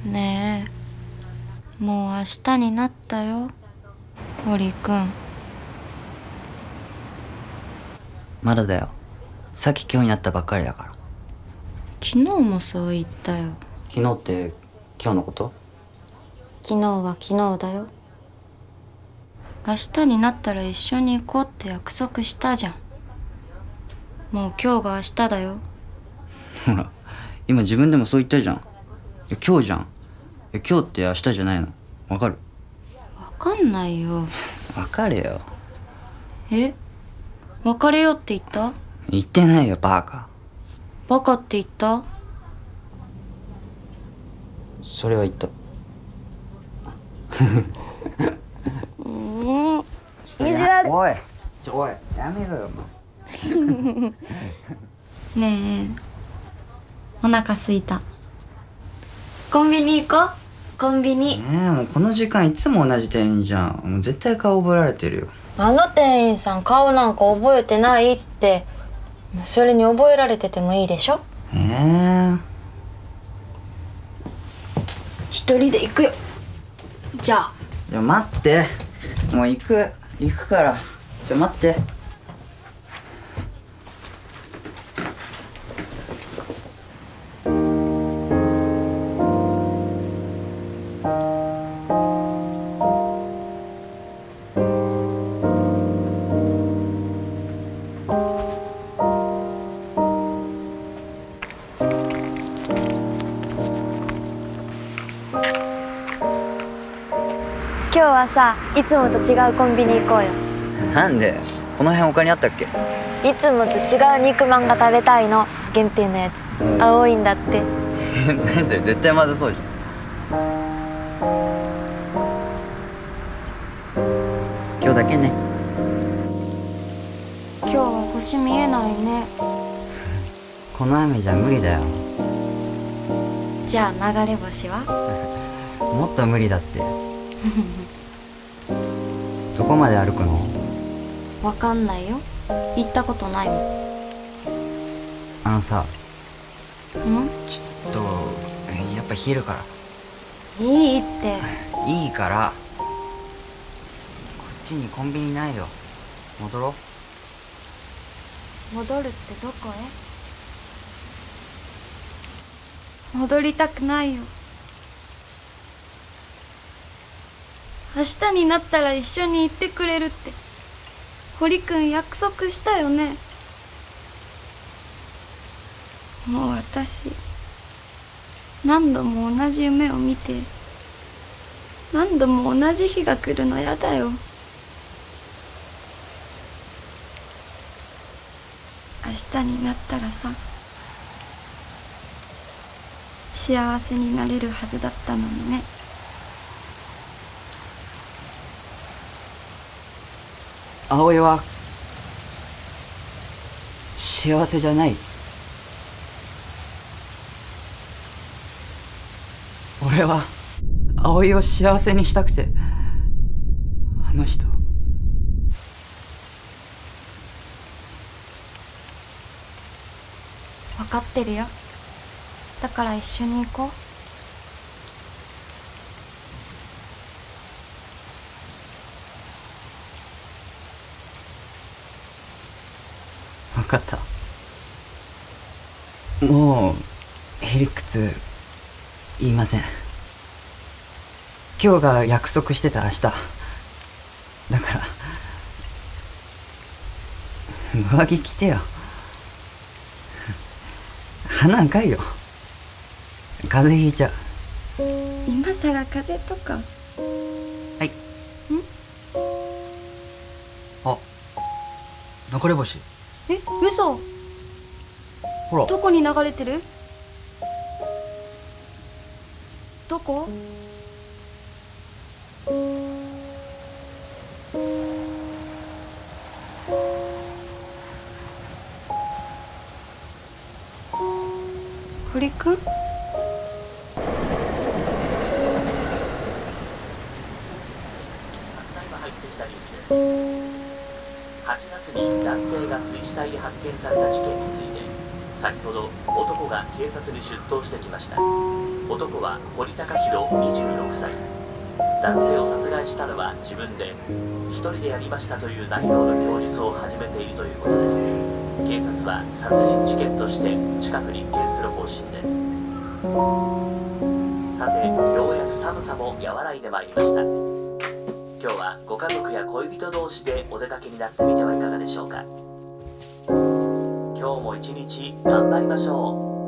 ねえ、もう明日になったよ、堀くん。 まだだよ。さっき今日になったばっかりだから。 昨日もそう言ったよ。 昨日って今日のこと？ 昨日は昨日だよ。明日になったら一緒に行こうって約束したじゃん。もう今日が明日だよ。 ほら、今自分でもそう言ったじゃん。いや今日じゃん。いや今日って明日じゃないの。わかる？ わかんないよ。 わかれよ。 え？別れようって言った？ 言ってないよバカ。 バカって言った？ それは言った。 意地悪。 おいやめろよねえ、お腹すいた。コンビニ行こう。コンビニ。 もうこの時間いつも同じ店員じゃん。もう絶対顔覚えられてるよ。 あの店員さん顔なんか覚えてないって。それに覚えられててもいいでしょ。一人で行くよ。じゃあ。 いや待って、もう行くから。じゃあ待って。 今日はさ、いつもと違うコンビニ行こうよ。 なんで？この辺他にあったっけ？ いつもと違う肉まんが食べたいの。限定のやつ。青いんだって。 何それ、絶対まずそうじゃん。今日だけね。 今日は星見えないね。 この雨じゃ無理だよ。 じゃあ流れ星は？ もっと無理だって。どこまで歩くの？ わかんないよ。行ったことないもん。 あのさ、 ん？ ちょっとやっぱ冷えるから。 いいって。 いいから。こっちにコンビニないよ。戻ろう。 戻るってどこへ？戻りたくないよ。明日になったら一緒に行ってくれるって堀くん約束したよね。もう私何度も同じ夢を見て何度も同じ日が来るのやだよ。明日になったらさ、幸せになれるはずだったのにね。 葵は幸せじゃない。俺は葵を幸せにしたくて、あの人。 分かってるよ。だから一緒に行こう。 分かった。もうへりくつ言いません。今日が約束してた明日だから、上着着てよ。鼻赤いよ。風邪ひいちゃう。 今さら風邪とか。 はい。あ、流れ星。 え、嘘。 ほら。 どこに流れてる？どこ？堀くん？ ただいま入ってきたニュースです。8月に男性が水死体で発見された事件について、 先ほど男が警察に出頭してきました。男は堀高弘26歳。男性を殺害したのは自分で一人でやりましたという内容の供述を始めているということです。警察は殺人事件として近くに立件する方針です。さて、ようやく寒さも和らいでまいりました。今日はご家族や恋人同士でお出かけになってみてはいかがでしょうか。今日も一日頑張りましょう。